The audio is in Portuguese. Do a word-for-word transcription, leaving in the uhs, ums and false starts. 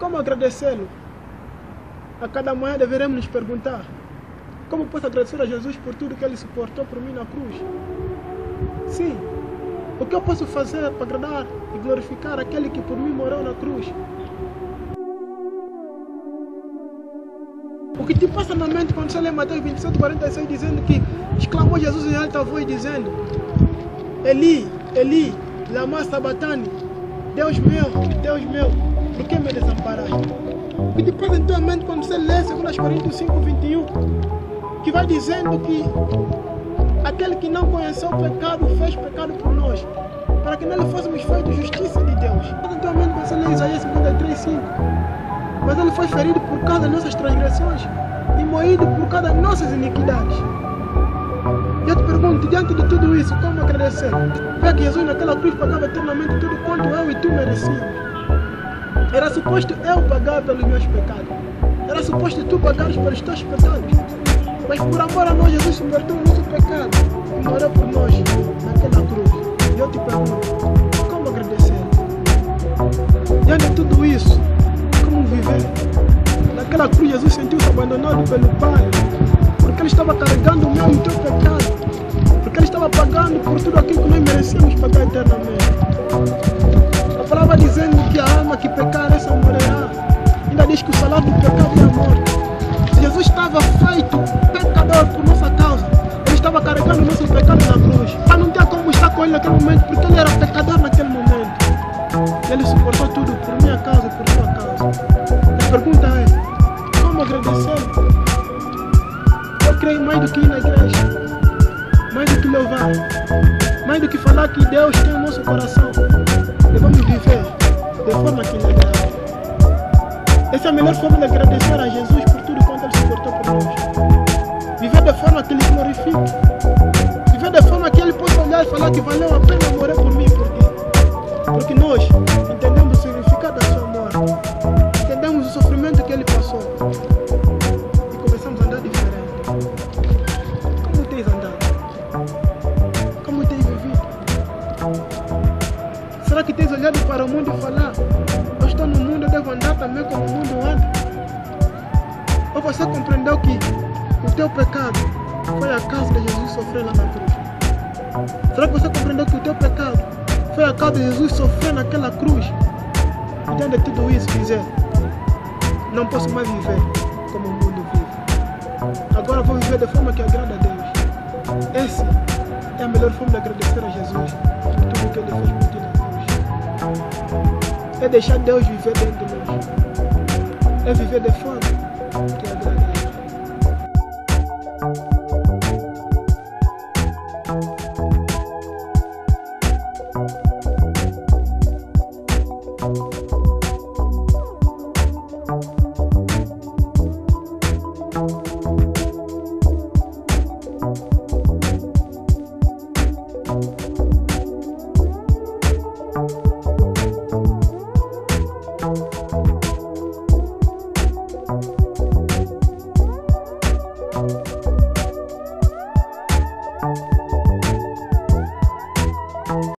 Como agradecê-lo? A cada manhã deveremos nos perguntar: como posso agradecer a Jesus por tudo que Ele suportou por mim na cruz? Sim, o que eu posso fazer para agradar e glorificar aquele que por mim morreu na cruz? O que te passa na mente quando você lê Mateus vinte e sete, quarenta e seis, dizendo que exclamou Jesus em alta voz, dizendo: Eli, Eli, lama sabatani, Deus meu, Deus meu, por que me desamparaste? O que te passa em tua mente quando você lê dois Coríntios cinco, vinte e um, que vai dizendo que aquele que não conheceu o pecado fez pecado por nós, para que nele fôssemos feitos justiça de Deus. Em tua mente quando você lê Isaías cinquenta e três, cinco, mas ele foi ferido por causa das nossas transgressões e moído por causa das nossas iniquidades. E eu te pergunto, diante de tudo isso, como agradecer? Vê que Jesus naquela cruz pagava eternamente tudo quanto eu e tu merecíamos. Era suposto eu pagar pelos meus pecados. Era suposto tu pagares pelos teus pecados. Mas por amor a nós, Jesus suportou o nosso pecado e morreu por nós naquela cruz. E eu te pergunto, como agradecer? Diante de tudo isso, como viver? Naquela cruz, Jesus sentiu-se abandonado pelo Pai, porque Ele estava carregando o meu e o teu pecado, porque Ele estava pagando por tudo aquilo que nós merecíamos pagar eternamente. A palavra dizendo que a alma que pecar, essa morrerá. Ainda diz que o salário do pecado é a morte. Jesus estava feito pecador por nossa causa. Ele estava carregando o nosso pecado na cruz. Mas não tinha como estar com Ele naquele momento, porque Ele era pecador naquele momento. Ele suportou tudo por minha causa e por sua causa. A pergunta é, como agradecer? Eu creio mais do que ir na igreja, mais do que louvar, mais do que falar que Deus tem o nosso coração. Devemos viver de forma que Ele agrada. Essa é a melhor forma de agradecer a Jesus por tudo quanto Ele suportou por nós. Viver de forma que Ele glorifique. Viver de forma que Ele possa olhar e falar que valeu a pena morrer por mim e por ti. Porque nós entendemos o significado da sua morte. Entendemos o sofrimento que Ele passou. E começamos a andar diferente. Como tens andado? Como tens vivido? Será que tens olhado para o mundo e falar: eu estou no mundo, eu devo andar também como o mundo anda? Ou você compreendeu que o teu pecado foi a causa de Jesus sofrer lá na cruz? Será que você compreendeu que o teu pecado foi a causa de Jesus sofrer naquela cruz? E diante de tudo isso dizer: não posso mais viver como o mundo vive. Agora vou viver de forma que agrada a Deus. Essa é a melhor forma de agradecer a Jesus por tudo que Ele fez por ti na cruz. É deixar Deus viver dentro de nós. É viver de forma que agrada a Ele. Thank you.